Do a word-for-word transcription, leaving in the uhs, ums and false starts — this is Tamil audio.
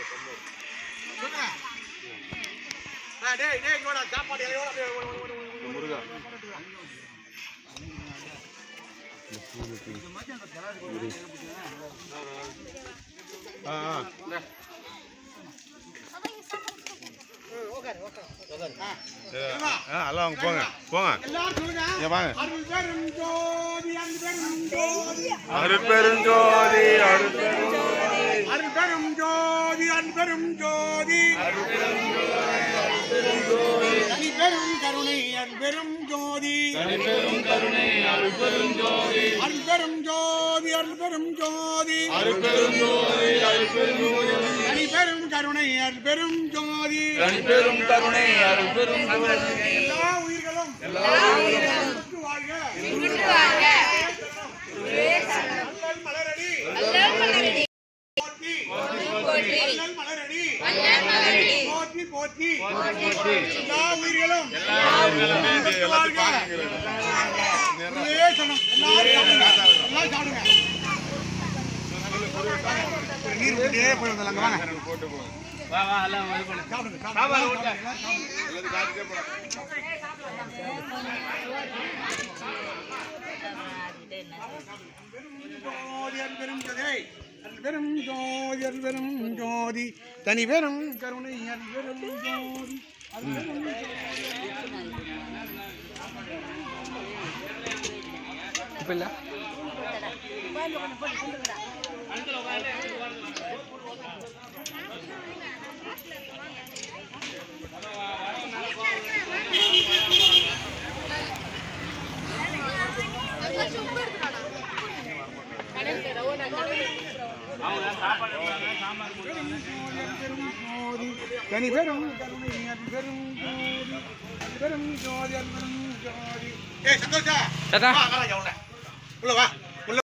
டேய் டேய் இங்கடா சாப்பாடு எலையோட முருகா ஆ ஆ ஆ எல்லாம் வாங்க போங்க போங்க எல்லாரும் சொல்லுங்க இங்க வாங்க அருட்பெரும் ஜோதி அருட்பெரும் ஜோதி அருட்பெரும் ஜோதி அருட்பெரும் ஜோதி அருட்பெரும் ஜோதி தனி பெரும் கருணை அருட்பெரும் ஜோதி தனி பெரும் கருணை அருட்பெரும் ஜோதி அருட்பெரும் ஜோதி அருட்பெரும் ஜோதி அருட்பெரும் ஜோதி அருட்பெரும் ஜோதி தனி பெரும் கருணை அருட்பெரும் ஜோதி தனி பெரும் கருணை அருட்பெரும் ஜோதி எல்லா உயிர்களும் எல்லா உயிர்களும் வாழ்க வாழ்க அல்லல் மலரடி அல்லல் மலரடி போற்றி போற்றி அல்லல் மலரடி அல்லல் மலரடி போற்றி போற்றி போற்றி எல்லா உயிர்களும் எல்லா உயிர்களும் வாழ்க நேசனம் எல்லாரும் எல்லாம் சாடுங்க நீர் ஊத்திட்டே போய் வந்தலாங்க வாங்க போட்டு போங்க வா வா எல்லாம் இது பண்ணு சாப்பிடுங்க சாப்பாடு ஊட்ட எல்லாரும் காட்டிட்டே போங்க பெரும் ஜோதி பெரும் ஜோதி பெரும் ஜோதி தனி பெரும் கருணை பெரும் ஜோதி இப்ப இல்ல தனி பெரும் கருணை பெரும் ஜோதி பெரும் ஜோதி பெரும் ஜோதி ஏய் சந்தோஷா தாத்தா வா வா உள்ள வா